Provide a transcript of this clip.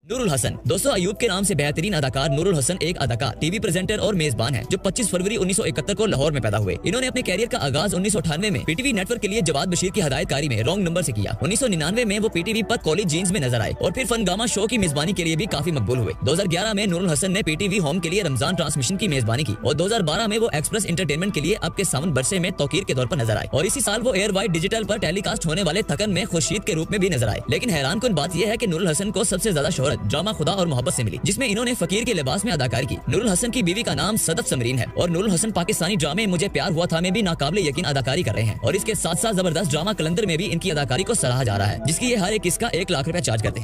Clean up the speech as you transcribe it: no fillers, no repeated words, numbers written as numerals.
नूरुल हसन। दोस्तों, अयूब के नाम से बेहतरीन अदाकार नूरुल हसन एक अदाकार, टीवी प्रेजेंटर और मेजबान हैं, जो 25 फरवरी 1971 को लाहौर में पैदा हुए। इन्होंने अपने कैरियर का आगाज 1998 में पीटीवी नेटवर्क के लिए जवाद बशीर की हदायतकारी में रॉन्ग नंबर से किया। 1999 में वो पीटीवी पर कॉलेज जीन्स में नजर आए और फिर फनगामा शो की मेजबानी के लिए भी काफी मकबूल हुए। 2011 में नूरुल हसन ने पीटीवी होम के लिए रमजान ट्रांसमिशन की मेजबानी की और 2012 में वो एक्सप्रेस एंटरटेनमेंट के लिए अब के सावन बरसे में तौकीर के तौर पर नजर आए और इसी साल वो एयर वाइड डिजिटल पर टेलीकास्ट होने वाले थकन में खुर्शीद के रूप में भी नजर आए। लेकिन हैरान कुन बात यह है कि नूरुल हसन को सबसे ज्यादा शोहरत ड्रामा खुदा और मोहब्बत से मिली, जिसमें इन्होंने फकीर के लिबास में अदाकारी की। नूरुल हसन की बीवी का नाम सदफ समरीन है और नूरुल हसन पाकिस्तानी ड्रामे मुझे प्यार हुआ था में भी नाकाबिले यकीन अदाकारी कर रहे हैं और इसके साथ साथ जबरदस्त ड्रामा कलंदर में भी इनकी अदाकारी को सराहा जा रहा है, जिसकी ये हर एक किस्त का 1 लाख रुपया चार्ज करते हैं।